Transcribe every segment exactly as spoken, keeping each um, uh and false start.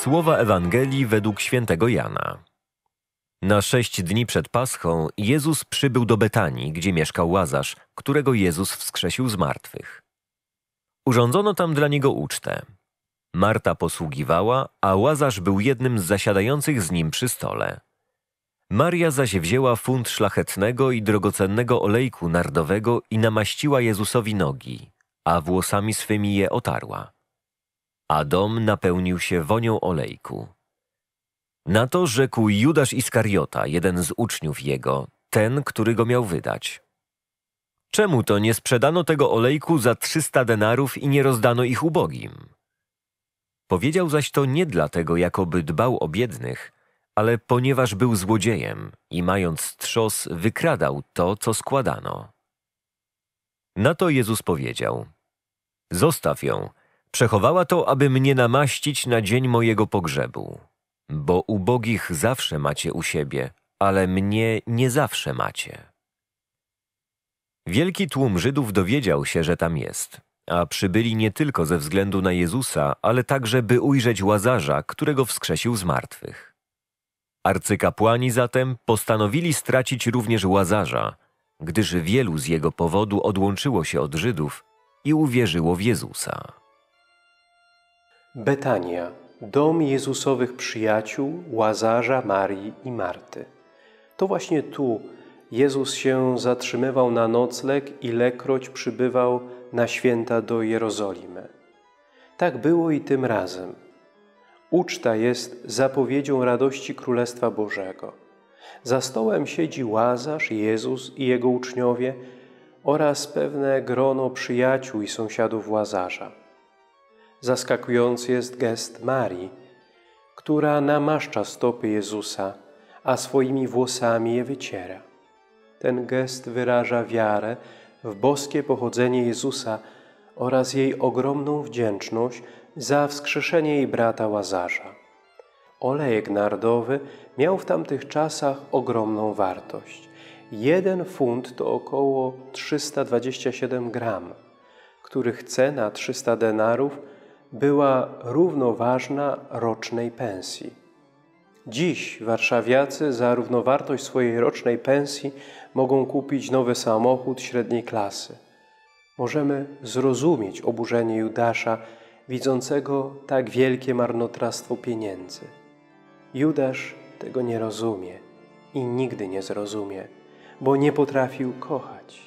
Słowa Ewangelii według świętego Jana. Na sześć dni przed Paschą Jezus przybył do Betanii, gdzie mieszkał Łazarz, którego Jezus wskrzesił z martwych. Urządzono tam dla niego ucztę. Marta posługiwała, a Łazarz był jednym z zasiadających z nim przy stole. Maria zaś wzięła funt szlachetnego i drogocennego olejku nardowego i namaściła Jezusowi nogi, a włosami swymi je otarła. A dom napełnił się wonią olejku. Na to rzekł Judasz Iskariota, jeden z uczniów jego, ten, który go miał wydać. Czemu to nie sprzedano tego olejku za trzysta denarów i nie rozdano ich ubogim? Powiedział zaś to nie dlatego, jakoby dbał o biednych, ale ponieważ był złodziejem i mając trzos wykradał to, co składano. Na to Jezus powiedział: zostaw ją, przechowała to, aby mnie namaścić na dzień mojego pogrzebu. Bo ubogich zawsze macie u siebie, ale mnie nie zawsze macie. Wielki tłum Żydów dowiedział się, że tam jest, a przybyli nie tylko ze względu na Jezusa, ale także, by ujrzeć Łazarza, którego wskrzesił z martwych. Arcykapłani zatem postanowili stracić również Łazarza, gdyż wielu z jego powodu odłączyło się od Żydów i uwierzyło w Jezusa. Betania, dom Jezusowych przyjaciół, Łazarza, Marii i Marty. To właśnie tu Jezus się zatrzymywał na nocleg, ilekroć przybywał na święta do Jerozolimy. Tak było i tym razem. Uczta jest zapowiedzią radości Królestwa Bożego. Za stołem siedzi Łazarz, Jezus i Jego uczniowie oraz pewne grono przyjaciół i sąsiadów Łazarza. Zaskakujący jest gest Marii, która namaszcza stopy Jezusa, a swoimi włosami je wyciera. Ten gest wyraża wiarę w boskie pochodzenie Jezusa oraz jej ogromną wdzięczność za wskrzeszenie jej brata Łazarza. Olejek nardowy miał w tamtych czasach ogromną wartość. Jeden funt to około trzysta dwadzieścia siedem gram, których cena trzysta denarów była równoważna rocznej pensji. Dziś warszawiacy za równowartość swojej rocznej pensji mogą kupić nowy samochód średniej klasy. Możemy zrozumieć oburzenie Judasza, widzącego tak wielkie marnotrawstwo pieniędzy. Judasz tego nie rozumie i nigdy nie zrozumie, bo nie potrafił kochać.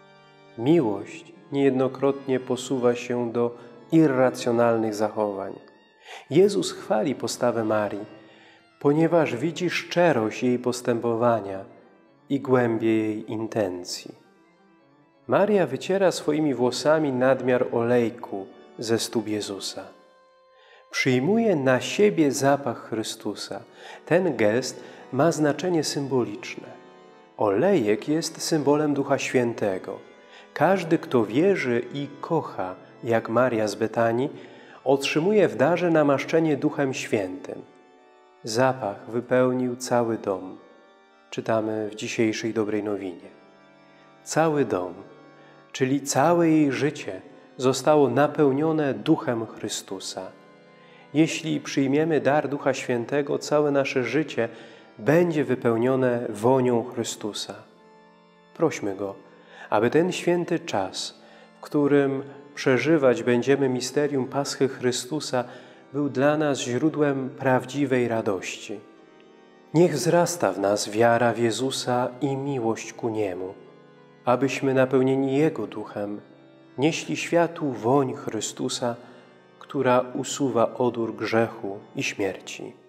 Miłość niejednokrotnie posuwa się do irracjonalnych zachowań. Jezus chwali postawę Marii, ponieważ widzi szczerość jej postępowania i głębię jej intencji. Maria wyciera swoimi włosami nadmiar olejku ze stóp Jezusa. Przyjmuje na siebie zapach Chrystusa. Ten gest ma znaczenie symboliczne. Olejek jest symbolem Ducha Świętego. Każdy, kto wierzy i kocha, jak Maria z Betanii, otrzymuje w darze namaszczenie Duchem Świętym. Zapach wypełnił cały dom. Czytamy w dzisiejszej dobrej nowinie. Cały dom, czyli całe jej życie, zostało napełnione Duchem Chrystusa. Jeśli przyjmiemy dar Ducha Świętego, całe nasze życie będzie wypełnione wonią Chrystusa. Prośmy Go, aby ten święty czas, w którym przeżywać będziemy misterium Paschy Chrystusa, był dla nas źródłem prawdziwej radości. Niech wzrasta w nas wiara w Jezusa i miłość ku Niemu, abyśmy napełnieni Jego Duchem nieśli światu woń Chrystusa, która usuwa odór grzechu i śmierci.